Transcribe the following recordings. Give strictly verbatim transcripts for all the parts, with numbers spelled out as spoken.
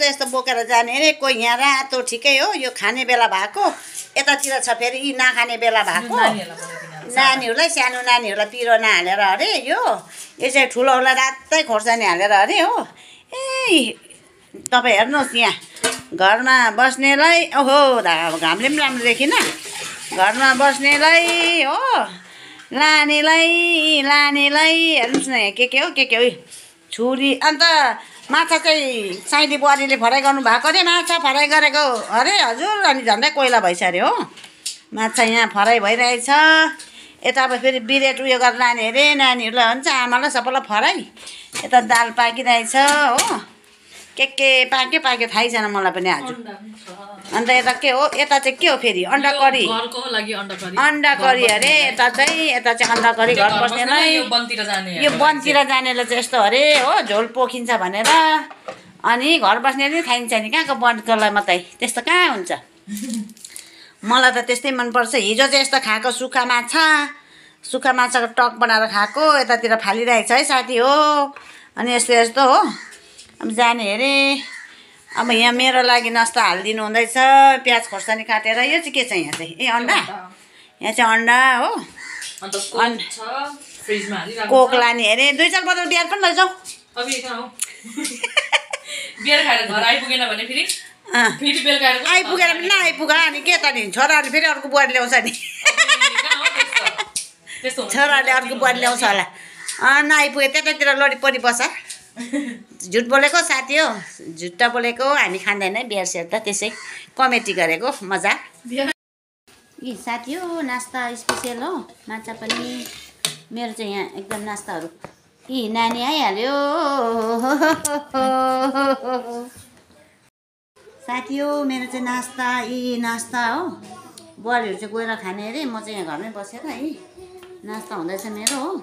यस्तो बोकेर जाने अरे कोही यहाँ रातो ठिकै हो यो खाने बेला भएको यतातिर छ फेरि यी नखाने बेला भएको नानीहरूलाई सानो नानीहरूलाई पिरो नहालेर अरे यो यो चाहिँ ठुलोहरूलाई रातै खोर्सानी हालेर अरे हो ए तपाईँ हेर्नुहोस् यहाँ घरमा बस्नेलाई ओहो घामले पनि राम्रो देखिन घरमा बस्नेलाई हो लानेलाई लानेलाई हेर्नुहोस् न के के हो के के हो छुरी अन्त माछा चाहिँ साइली बुहारीले फ्राई गर्नु भएको अरे माछा फ्राई गरेको अरे हजुर अनि झन्डै कोइला भइसक्यो हो माछा यहाँ फ्राई भइरहेछ यता अब फेरि बिरेट उयो गरेर लाने अरे नानीहरूलाई हुन्छ आमालाई सबैलाई फ्राई यता दाल पाकिरहेछ हो के के पाक्यो पाक्यो थाहै छैन मलाई पनि आज अन्त यता के हो यता चाहिँ के हो फेरि अन्डा करी अन्डा करी अरे यता चाहिँ यता चाहिँ अन्डा करी घर बस्नेलाई यो वनतिर जानेलाई चाहिँ यस्तो अरे हो झोल पोखिन्छ भनेर अनि घर बस्नेले खाइन्छ नि कहाँको वनकोलाई मात्रै त्यस्तो कहाँ हुन्छ मलाई त त्यस्तै मनपर्छ हिजो चाहिँ यस्तो खाएको सुक्खा माछा सुक्खा माछाको टक बनाएर खाएको यतातिर फालिरहेछ है साथी हो अनि यस्तो यस्तो हो अब जाने अरे अब यहाँ मेरो लागि नास्ता हालिदिनु हुँदैछ प्याज खोर्सानी काटेर यो चाहिँ के छ यहाँ चाहिँ ए अन्डा यहाँ चाहिँ अन्डा हो कोक लाने अरे दुई चार बोतल बियर पनि लैजाऊ आइपुगेर पनि नआइपुग अनि के त नि छोराहरूले फेरि अर्को बुहारी ल्याउँछ नि छोराहरूले अर्को बुहारी ल्याउँछ होला नआइपुगे त्यतातिर लडिपरि बस झुट बोलेको साथी हो झुट्टा बोलेको हामी खाँदैन बियर सेयर त त्यसै कमेटी गरेको मजा यी साथी हो नास्ता स्पेसियल हो माछा पनि मेरो चाहिँ यहाँ एकदम नास्ताहरू यी नानी आइहाल्यो साथी हो मेरो चाहिँ नास्ता यी नास्ता हो बुहारीहरू चाहिँ गएर खाने अरे म चाहिँ यहाँ घरमै बसेर है नास्ता हुँदैछ मेरो हो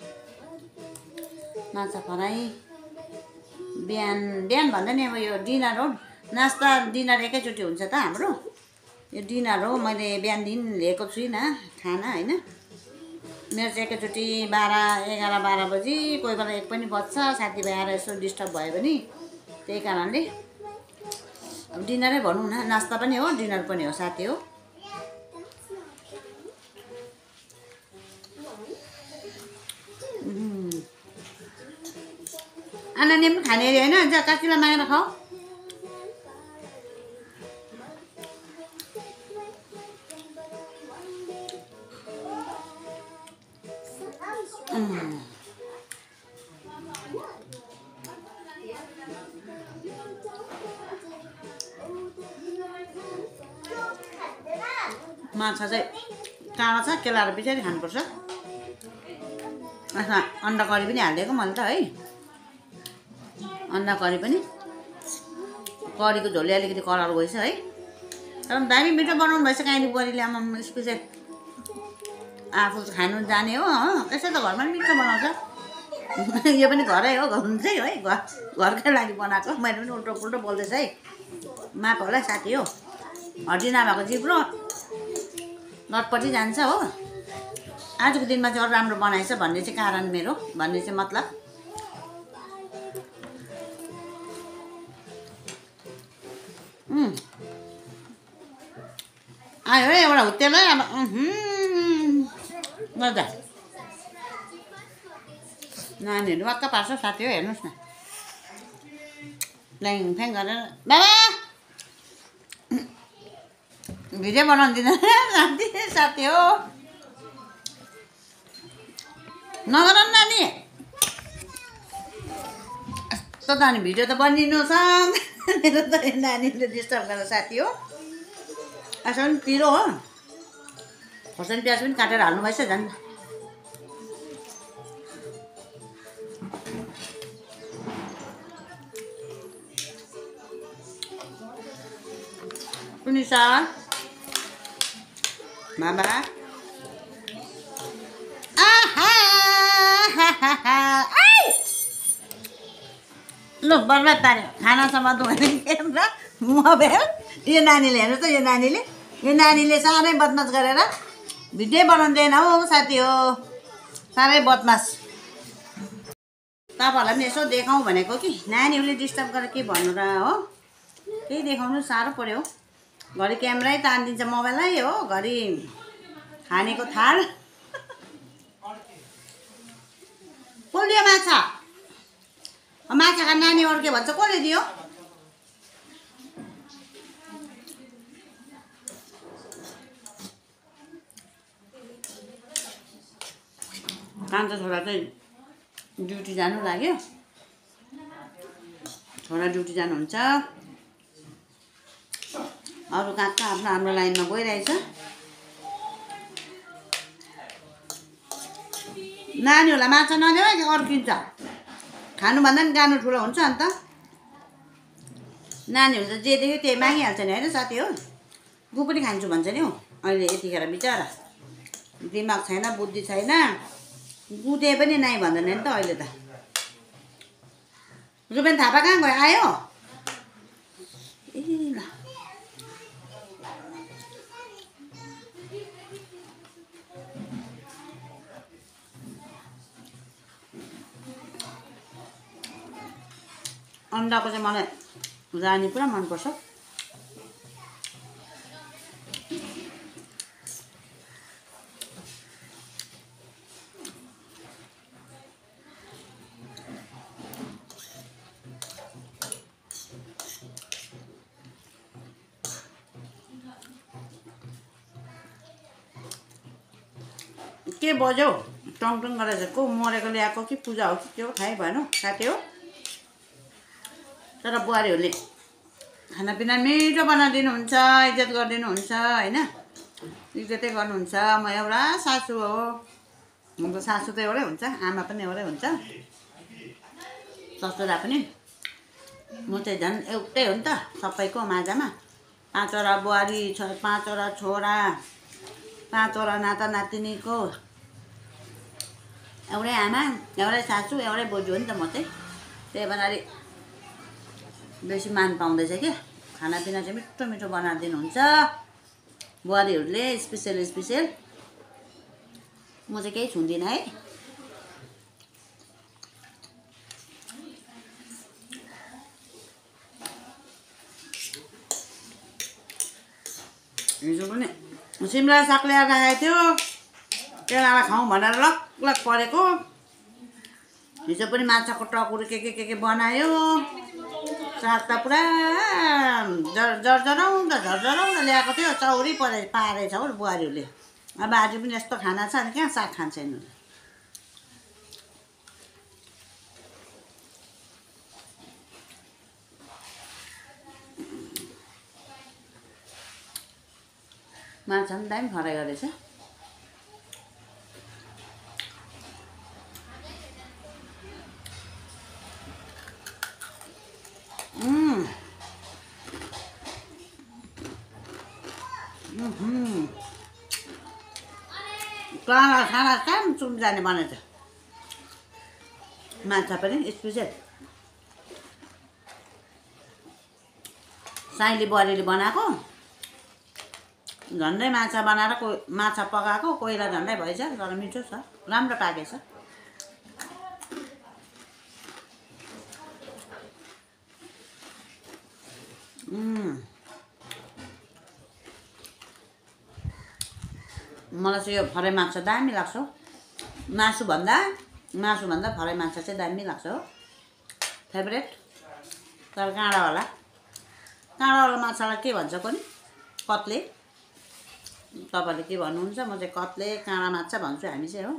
माछा फ्राई बिहान बिहान भन्दा नि अब यो डिनर हो नास्ता डिनर एकैचोटि हुन्छ त हाम्रो यो डिनर हो मैले बिहानदेखि लिएको छुइनँ खाना होइन मेरो चाहिँ एकैचोटि बाह्र एघार बाह्र बजी कोही बेला एक पनि बज्छ साथीभाइ आएर यसो डिस्टर्ब भयो भने त्यही कारणले अब डिनरै भनौँ न नास्ता पनि हो डिनर पनि हो साथी हो अनानी पनि खाने अरे होइन जा काकीलाई मागेर खाऊ माछा चाहिँ काँडा छ केलाएर पछाडि खानुपर्छ अन्डा करी पनि हालिदिएको मैले त है अन्डा करी पनि करीको झोलले अलिकति कलर गएछ है तर दामी मिठो बनाउनु भएछ काहीँले बुहारीले आमा स्पेसल आफू खानु जाने हो त्यसै त घरमा पनि मिठो बनाउँछ यो पनि घरै हो घुम्नु चाहिँ है घर घरकै लागि बनाएको मैले पनि उल्टो पुल्टो बोल्दैछ है माफ होला साथी हो हड्डी नभएको जिब्रो लटपट्टि जान्छ हो आजको दिनमा चाहिँ अरू राम्रो बनाएछ भन्ने चाहिँ कारण मेरो भन्ने चाहिँ मतलब आयो है एउटा हुत्तेलै अब मजा नानीहरू वाक्क पार्छ साथी हो हेर्नुहोस् न ल्याङ फ्याङ गरेर बाबा भिडियो बनाउनु दिँदैन साथी साथी हो नगर नानी यस्तो त अनि भिडियो त बनिनु छ मेरो त नानीले डिस्टर्ब गरेर साथी हो असल पनि पिरो हो खोर्सानी प्याज पनि काटेर हाल्नु भएछ झन् पुनिसा मामा ल बर्बाद पाऱ्यो खानासम्म दुःख मोबाइल यो नानीले हेर्नु त यो नानीले यो नानीले साह्रै बदमास गरेर भिडियो बनाउँदैन हौ साथी हो साह्रै बदमास तपाईँहरूलाई पनि यसो देखाउँ भनेको कि नानीहरूले डिस्टर्ब गरेर के भन्नु र हो त्यही देखाउनु साह्रो पर्यो। घरि क्यामेरै तानिदिन्छ मोबाइलै हो, घरि खानेको थाल। कसले दियो माछा? माछा खाने नानी अर्के भन्छ, कसले दियो? कान्छो छोरा चाहिँ ड्युटी जानु लाग्यो। छोरा ड्युटी जानुहुन्छ, अरू कहाँ कहाँ आफ्नो आफ्नो लाइनमा गइरहेछ। नानीहरूलाई माछा नदेऊ, अर्किन्छ। खानुभन्दा पनि गानु ठुलो हुन्छ। अन्त नानीहरू त जे देख्यो त्यही मागिहाल्छ नि होइन साथी हो। गु पनि खान्छु भन्छ नि हौ अहिले यतिखेर बिचरा। दिमाग छैन, बुद्धि छैन, गुदे पनि नाइ भन्दैन नि त अहिले त। रुबेन थापा कहाँ गयो? आयो? ए ल अन्डाको चाहिँ मलाई रानी पुरा मनपर्छ। के बज्यो टङ टङ गरेर? को मरेको ल्याएको कि पूजा हो कि के हो थाहै भएन साथी हो। तर बुहारीहरूले खानापिना मिठो बनाइदिनुहुन्छ, इज्जत गरिदिनुहुन्छ होइन, इज्जतै गर्नुहुन्छ। म एउटा सासू हो, म त सासू त एउटै हुन्छ, आमा पनि एउटै हुन्छ, ससुरा पनि। म चाहिँ झन् एउटै हो नि त सबैको माझमा। पाँचवटा बुहारी छ, पाँचवटा छोरा, पाँचवटा नाता नातिनीको एउटै आमा, एउटै सासू, एउटै बोजू हो नि त म चाहिँ। त्यही भएर बेसी मान पाउँदैछ क्या। खानापिना चाहिँ मिठो मिठो बनाएर दिनुहुन्छ बुहारीहरूले, स्पेसियल स्पेसियल। म चाहिँ केही छुन्दिनँ है। हिजो पनि सिमला साग ल्याएर राखेको थियो, केरालाई खाउँ भनेर लक लक परेको। हिजो पनि माछाको टकुरी के के के के बनायो। साग त पुरा जर जर्जराउँदा झर्जराउँदा ल्याएको थियो, चौरी परे पारेछ हौ बुहारीहरूले। अब आज पनि यस्तो खाना छ अनि कहाँ साग खान्छ यिनीहरूले। माछा पनि दामी फ्राई गरेछ। काँडा खाना काम चुम जाने बनाएछ। माछा पनि स्पेसियल साइली बुहारीले बनाएको। झन्डै माछा बनाएर को माछा पकाएको कोइला झन्डै भएछ, तर मिठो छ, राम्रो पाकेछ। मलाई चाहिँ यो फ्राई माछा दामी लाग्छ हौ। मासुभन्दा मासुभन्दा फ्राई माछा चाहिँ दामी लाग्छ हो, फेभरेट। तर काँडावाला काँडावाला माछालाई के भन्छ कोनि? कत्ले। तपाईँले के भन्नुहुन्छ? म चाहिँ कत्ले काँडा माछा भन्छु हामी चाहिँ हो।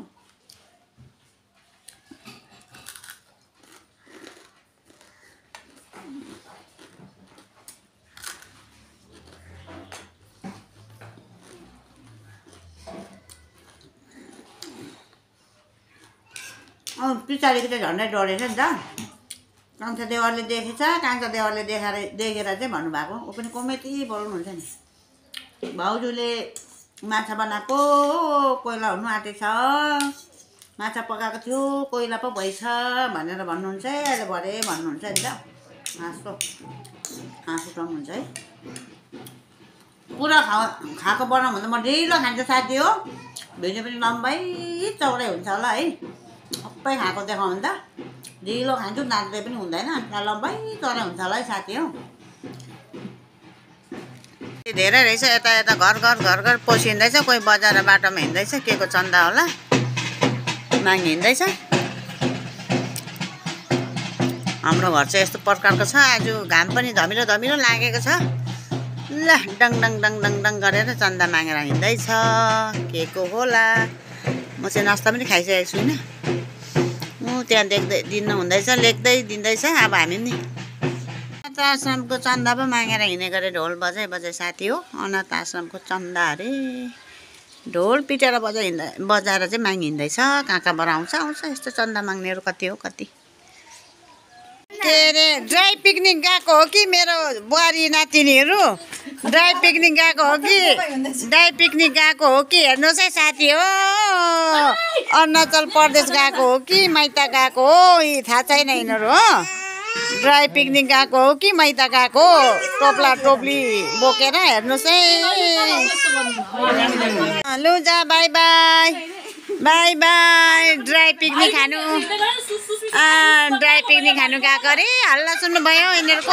अँ पछाडिको चाहिँ झन्डै डढेछ नि त। कान्छा देवरले देखेछ, कान्छा देवरले देखाएर देखेर चाहिँ भन्नुभएको। ऊ पनि कमेटी बोल्नुहुन्छ नि, भाउजूले माछा बनाएको कोइला हुनु आँटेछ, माछा पकाएको थियो कोइला पो भएछ भनेर भन्नुहुन्छ है। अहिले भरे भन्नुहुन्छ नि त। हाँसो हाँसो टङ्नुहुन्छ है। पुरा खा खाएको बनाऊँ भने त म ढिलो खान्छु साथी हो। भिडियो पनि लम्बै चौडै हुन्छ होला है। सबै खाएको देखाउँ भने त ढिलो खान्छु, नाच्दै पनि हुँदैन, लम्बै चौडै हुन्छ होला है साथी हो। धेरै रहेछ यता यता घर घर घर घर पसिँदैछ कोही बजार बाटोमा हिँड्दैछ के को चन्दा होला मागी हिँड्दैछ हाम्रो घर चाहिँ यस्तो प्रकारको छ आज घाम पनि धमिलो धमिलो लागेको छ ल डङ डङ डङ डङ डङ गरेर चन्दा मागेर हिँड्दैछ के को होला म चाहिँ नास्ता पनि खाइसकेको छुइनँ ऊ त्यहाँ देख्दै दिनु हुँदैछ लेख्दै दिँदैछ अब हामी नि अनाथ आश्रमको चन्दा पो मागेर हिँडेको अरे ढोल बजाइ बजाइ साथी हो अनाथ आश्रमको चन्दा अरे ढोल पिटेर बजाइ हिँड्दा बजाएर चाहिँ मागी हिँड्दैछ कहाँ कहाँबाट आउँछ आउँछ यस्तो चन्दा माग्नेहरू कति हो कति के अरे ड्राई पिकनिक गएको हो कि मेरो बुहारी नातिनीहरू ड्राई पिकनिक गएको हो कि ड्राई पिकनिक गएको हो कि हेर्नुहोस् है साथी हो अरुणाचल प्रदेश गएको हो कि माइत गएको हो यी थाहा छैन यिनीहरू हो ड्राई पिकनिक गएको हो कि माइत गएको टोप्ला टोप्ली बोकेर हेर्नुहोस् है लु जा bye bye bye bye dry picnic खानु ड्राई पिकनिक खानु गएको अरे हल्ला सुन्नुभयो यिनीहरूको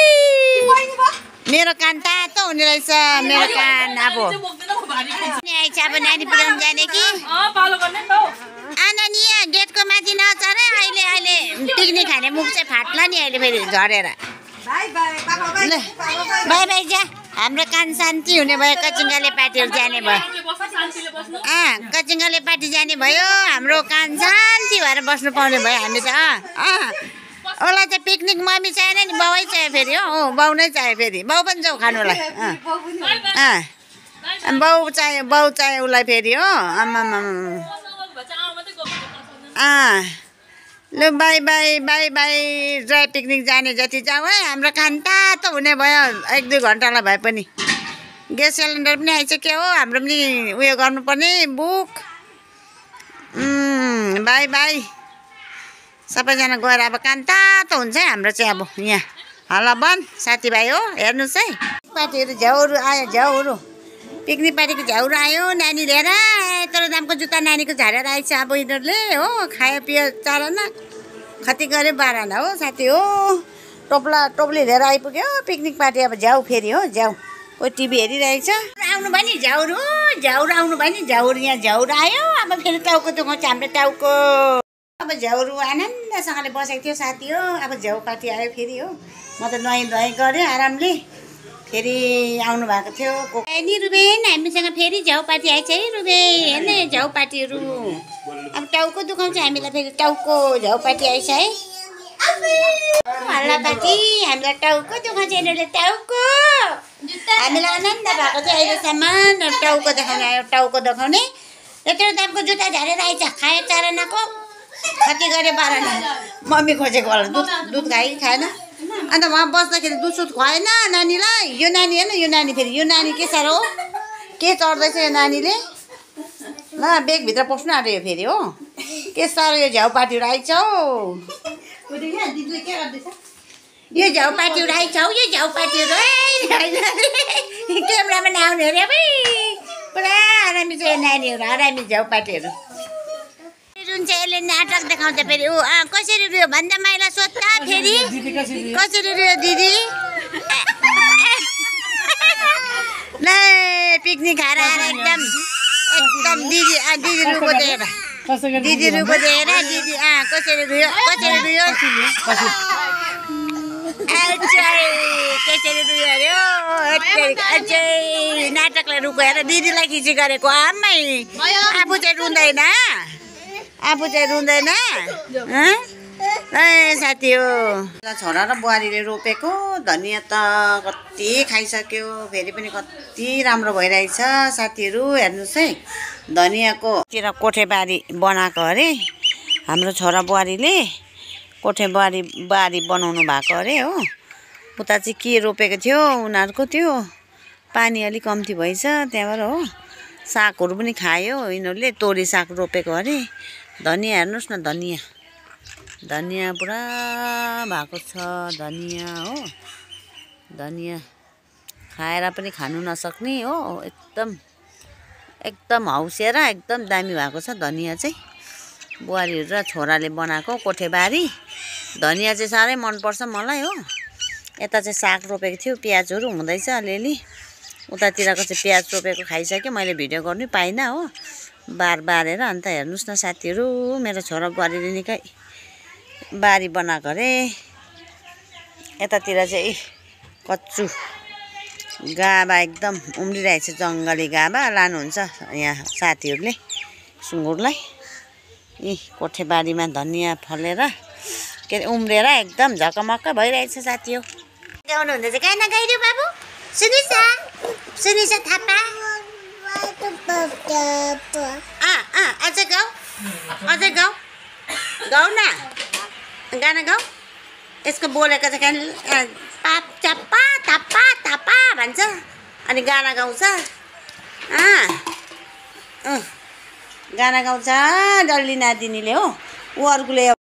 मेरो कान तातो हुने रहेछ मेरो कान अब आइछ अब नानी पुऱ्याउनु जाने कि आना नि यहाँ गेटको माथि नचर अहिले अहिले पिकनिक खाने मुख चाहिँ फाट्ला नि अहिले फेरि झरेर ल बाई बाई जा हाम्रो कान शान्ति हुने भयो कचिङ्गाले पार्टीहरू जाने भयो अँ कचिङ्गाले पार्टी जाने भयो हाम्रो कान शान्ति भएर बस्नु पाउने भयो हामी त अँ उसलाई चाहिँ पिकनिक मम्मी चाहिएन नि बाउै चाहियो फेरि हो बाउ नै चाहियो फेरि बाउ पनि जाऊ खानुलाई अँ बाउ चाहियो बाउ चाहियो उसलाई फेरि हो आमा अँ लु bye bye bye bye dry picnic जाने जति जाऊ है हाम्रो खान तातो हुने भयो एक दुई घन्टालाई भए पनि ग्यास सिलिन्डर पनि आइसक्यो हो हाम्रो पनि उयो गर्नुपर्ने बुक बाई बाई सबैजना गएर अब कान तातो हुन्छ है हाम्रो चाहिँ अब यहाँ हल्ला बन्द साथीभाइ हो हेर्नुहोस् है पार्टीहरू झ्याउहरू आयो झ्याउहरू पिकनिक पार्टीको झ्याउहरू आयो नानी लिएर यत्रो दामको जुत्ता नानीको झारेर आएछ अब यिनीहरूले हो खायो पियो चारना खती गऱ्यो बाह्रना हो साथी हो टोप्ला टोप्ली लिएर आइपुग्यो पिकनिक पार्टी अब झ्याउ फेरि हो झ्याउ कोही टिभी हेरिरहेछ आउनु भयो नि झ्याउहरू झ्याउहरू आउनु भयो नि झ्याउहरू यहाँ झ्याउहरू आयो अब फेरि टाउको दुखाउँछ हाम्रो टाउको अब झ्याउहरू आनन्दसँगले बसेको थियो साथी हो अब झ्याउ पार्टी आयो फेरि हो म त नुहाइ धुवाइ गऱ्यो आरामले फेरि आउनु भएको थियो नि रुबेन हामीसँग फेरि झ्याउ पार्टी आएछ है रुबेन हेर्न झ्याउ पार्टीहरू अब टाउको दुखाउँछ हामीलाई फेरि टाउको झ्याउ पार्टी आएछ है हल्ला पार्टी हामीलाई टाउको दुखाउँछ यिनीहरूले टाउको हामीलाई आनन्द भएको थियो अहिलेसम्म टाउको देखाउने आयो टाउको देखाउने यत्रो दामको जुत्ता झारेर आएछ खायो चारनाको कति गऱ्यो बाह्रना मम्मी खोजेको होला दुध दुध खायो कि खाएन अन्त उहाँ बस्दाखेरि दुध सुध खुवाएन नानीलाई यो नानी हेर्न यो नानी फेरि यो नानी के साह्रो हो के चढ्दैछ यो नानीले ल बेगभित्र पस्नु आँट्यो यो फेरि हो के साह्रो यो झ्याउ पार्टीहरू आइछ हौ यो झ्याउ पार्टीहरू आइछ हौ यो झ्याउ पार्टीहरू क्यामेरामा नआउने अरे अब पुरा आरामी छ यो नानीहरू आरामी झ्याउ पार्टीहरू जुन चाहिँ यसले नाटक देखाउँछ फेरि ऊ कसरी रुयो भन्दा माइला सोध्दा फेरि कसरी रुयो दिदी ल पिकनिक खाएर आएर एकदम एकदम दिदी दिदी रुको देखेर दिदी रुको देखेर दिदी कसरी रुयो कसरी रुयो कसरी रुयो अरे अझै नाटकलाई रुको हेर दिदीलाई खिची गरेको आमै आफू चाहिँ रुँदैन आफू चाहिँ रुँदैन ए साथी हो छोरा र बुहारीले रोपेको धनियाँ त कति खाइसक्यो फेरि पनि कति राम्रो भइरहेछ साथीहरू हेर्नुहोस् है धनियाँको तिर कोठेबारी बनाएको अरे हाम्रो छोरा बुहारीले कोठेबारी बारी बनाउनु भएको अरे हो उता चाहिँ के रोपेको थियो उनीहरूको त्यो पानी अलिक कम्ती भएछ त्यहाँबाट हो सागहरू पनि खायो यिनीहरूले तोरी साग रोपेको अरे धनियाँ हेर्नुहोस् न धनियाँ धनियाँ पुरा भएको छ धनियाँ हो धनियाँ खाएर पनि खानु नसक्ने हो एकदम एकदम हौसिएर एकदम दामी भएको छ धनियाँ चाहिँ बुहारीहरू र छोराले बनाएको कोठेबारी धनियाँ चाहिँ साह्रै मनपर्छ मलाई हो यता चाहिँ साग रोपेको थियो प्याजहरू हुँदैछ अलिअलि उतातिरको चाहिँ प्याज रोपेको खाइसक्यो मैले भिडियो गर्नै पाइनँ हो बार बारेर अन्त हेर्नुहोस् न साथीहरू मेरो छोरा बुहारीले निकै बारी बनाएको अरे यतातिर चाहिँ कच्चु गाभा एकदम उम्रिरहेछ जङ्गली गाभा लानुहुन्छ यहाँ साथीहरूले सुँगुरलाई यी कोठेबारीमा धनियाँ फलेर के अरे उम्रेर एकदम झकमक्क भइरहेछ साथी हो गाउनु हुँदैछ गाना गाइदियो बाबु सुनिसा सुनिसा थापा अँ अँ अझै गाऊ अझै गाऊ गाऊ न गाना गाऊ यसको बोलेको चाहिँ पाप चाप्पा थाप्पा थापा भन्छ अनि गाना गाउँछ अँ गाना गाउँछ डल्ली नादिनीले हो ऊ अर्कोले